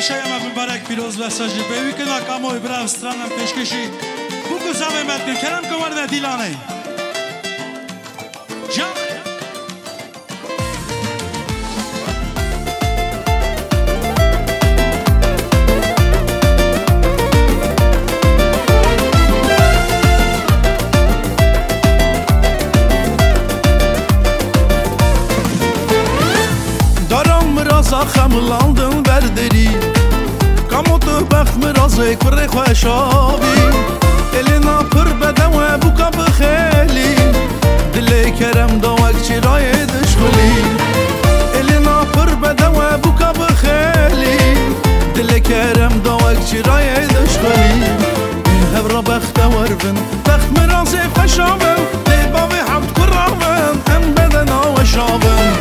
شایم مبارک پیروز و ساجی بیوی که ناکاموی برای استرانم پیشکشی بکو زمین کن کرم کمرده دیلانه جامعه خملاندم برداری کاموتو بخت مرازه کره خوشابی الینا پر بدوه بوکا بخیلی دل کرم داوک چرای دشخلی الینا پر بدوه بوکا بخیلی دل کرم داوک چرای دشخلی هبرا بخت وربن بخت مرازه خوشابن دیباوی حمد کرابن ام بدنا وشابن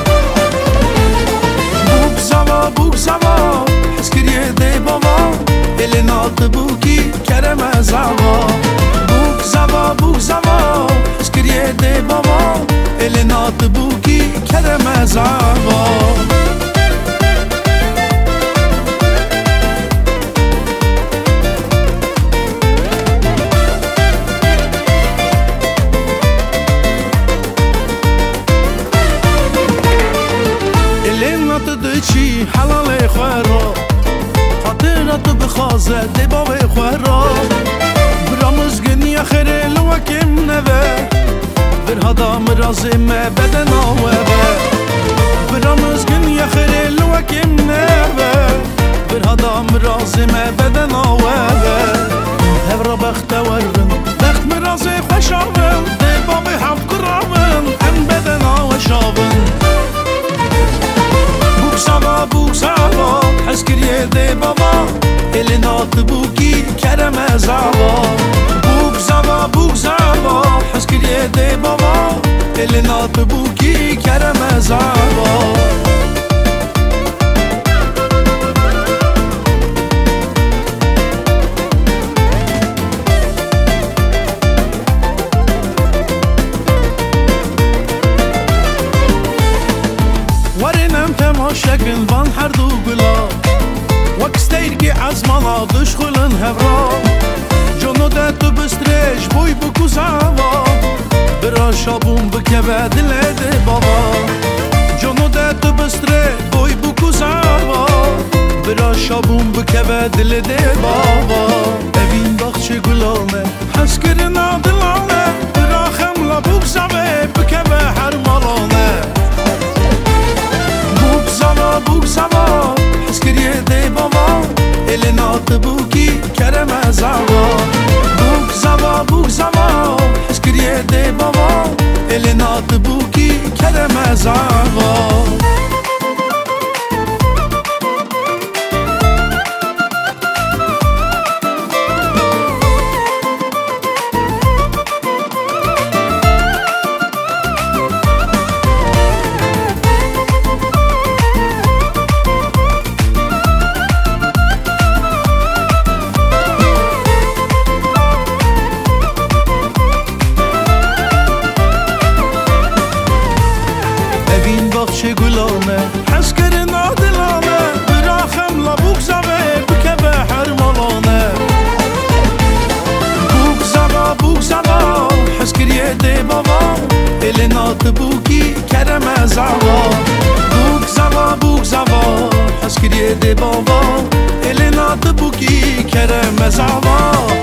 بوک زوا حسکریه دی بابا الینا تبوکی کرم زوا بوک زوا حسکریه دی بابا الینا تبوکی کرم زوا چی حلال خوارا خاطرات بخوازه دی باب خوارا برامز گنی خیره لوکم نوه برهادا مرازم بدن آوه برامز گنی خیره لوکم نوه برهادا مرازم بدن آوه هفرا بخت ورن بخت مرازه خوشاون دی باب حفت کراون ام بدن آوه شاون بوک زوا حسکریه دی بابا الینا تبوکی کرم زوا بوک زوا حسکریه دی بابا الینا تبوکی کرم زوا شكل فان حردو بلا وكستيركي عزمانا دشخلن هفرا جونو داتو بستريش بوي بكو زعوا برا شابون بكبه دلده بابا جونو داتو بستريش بوي بكو زعوا برا شابون بكبه دلده بابا evin bakçı gülane حسكرن عدلانه برا خملا بوك زعوا بكبه حرمالانه بوک زوا حسکریه دی بابا الینا تبوکی کرم زوا بوک زوا حسکریه دی بابا الینا تبوکی کرم زوا گلانه حسکرن عدلانه براخم لبوک زوه بکبه حرمالانه بوک زوا حسکریه دی بابا الینا تبوکی کرم زوا بوک زوا حسکریه دی بابا الینا تبوکی کرم زوا